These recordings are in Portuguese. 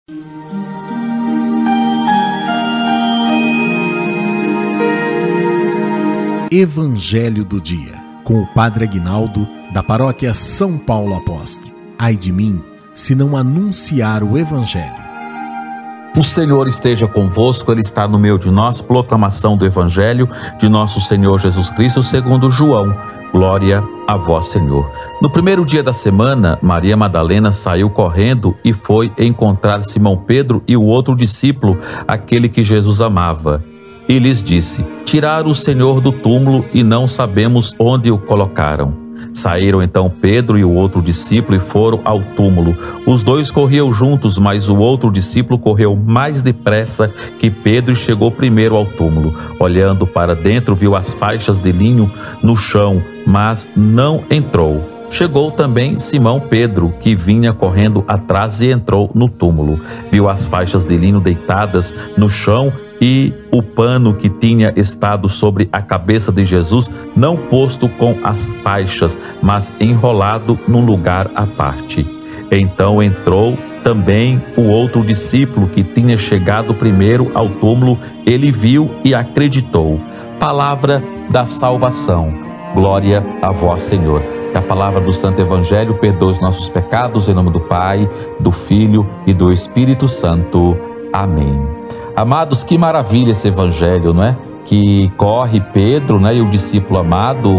Evangelho do Dia, com o Padre Aguinaldo, da Paróquia São Paulo Apóstolo. Ai de mim, se não anunciar o Evangelho. O Senhor esteja convosco, Ele está no meio de nós. Proclamação do Evangelho de nosso Senhor Jesus Cristo segundo João. Glória a vós, Senhor. No primeiro dia da semana, Maria Madalena saiu correndo e foi encontrar Simão Pedro e o outro discípulo, aquele que Jesus amava. E lhes disse: tiraram o Senhor do túmulo e não sabemos onde o colocaram. Saíram então Pedro e o outro discípulo e foram ao túmulo. Os dois corriam juntos, mas o outro discípulo correu mais depressa que Pedro e chegou primeiro ao túmulo. Olhando para dentro, viu as faixas de linho no chão, mas não entrou. Chegou também Simão Pedro, que vinha correndo atrás e entrou no túmulo. Viu as faixas de linho deitadas no chão e o pano que tinha estado sobre a cabeça de Jesus, não posto com as faixas, mas enrolado num lugar à parte. Então entrou também o outro discípulo que tinha chegado primeiro ao túmulo. Ele viu e acreditou. Palavra da salvação. Glória a vós, Senhor. Que a palavra do Santo Evangelho perdoe os nossos pecados, em nome do Pai, do Filho e do Espírito Santo. Amém. Amados, que maravilha esse Evangelho, não é? Que corre Pedro, né? E o discípulo amado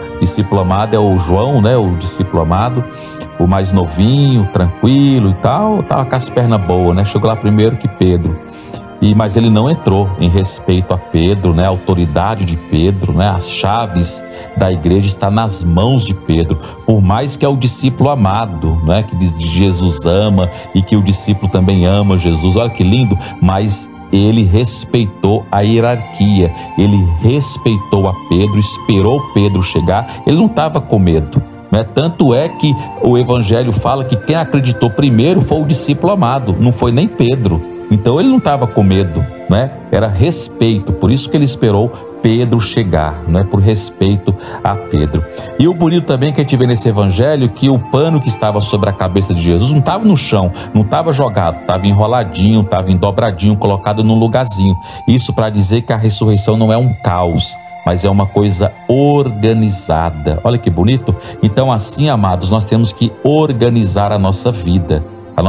é o João, né? O discípulo amado, o mais novinho, tranquilo e tal, tava com as pernas boas, né? Chegou lá primeiro que Pedro. Mas ele não entrou em respeito a Pedro, né? A autoridade de Pedro, né? As chaves da igreja estão nas mãos de Pedro. Por mais que é o discípulo amado, né? Que Jesus ama e que o discípulo também ama Jesus. Olha que lindo, mas ele respeitou a hierarquia, ele respeitou a Pedro, esperou Pedro chegar, ele não estava com medo, né? Tanto é que o Evangelho fala que quem acreditou primeiro foi o discípulo amado, não foi nem Pedro. Então ele não estava com medo, né? Era respeito, por isso que ele esperou Pedro chegar, né? Por respeito a Pedro. E o bonito também que a gente vê nesse Evangelho, que o pano que estava sobre a cabeça de Jesus não estava no chão, não estava jogado, estava enroladinho, estava endobradinho, colocado num lugarzinho. Isso para dizer que a ressurreição não é um caos, mas é uma coisa organizada. Olha que bonito. Então assim, amados, nós temos que organizar a nossa vida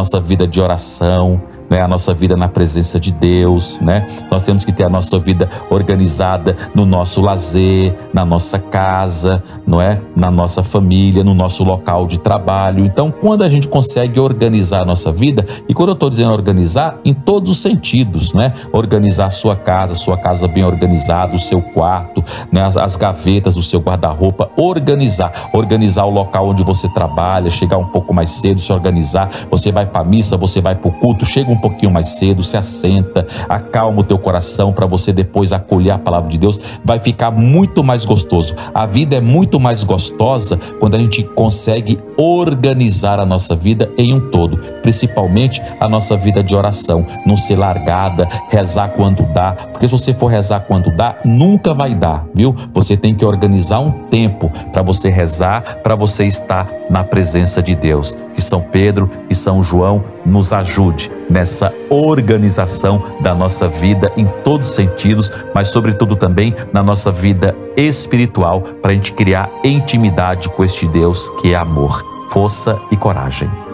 de oração, né? A nossa vida na presença de Deus, né? Nós temos que ter a nossa vida organizada no nosso lazer, na nossa casa, não é? Na nossa família, no nosso local de trabalho. Então, quando a gente consegue organizar a nossa vida, e quando eu estou dizendo organizar, em todos os sentidos, né? Organizar a sua casa bem organizada, o seu quarto, né? As gavetas do seu guarda-roupa, organizar o local onde você trabalha, chegar um pouco mais cedo, se organizar. Você vai para a missa, você vai para o culto, chega um pouquinho mais cedo, se assenta, acalma o teu coração para você depois acolher a palavra de Deus. Vai ficar muito mais gostoso. A vida é muito mais gostosa quando a gente consegue organizar a nossa vida em um todo, principalmente a nossa vida de oração, não ser largada, rezar quando dá, porque se você for rezar quando dá, nunca vai dar, viu? Você tem que organizar um tempo para você rezar, para você estar na presença de Deus. Que São Pedro e São João nos ajude nessa organização da nossa vida em todos os sentidos, mas sobretudo também na nossa vida espiritual, para a gente criar intimidade com este Deus que é amor. Força e coragem.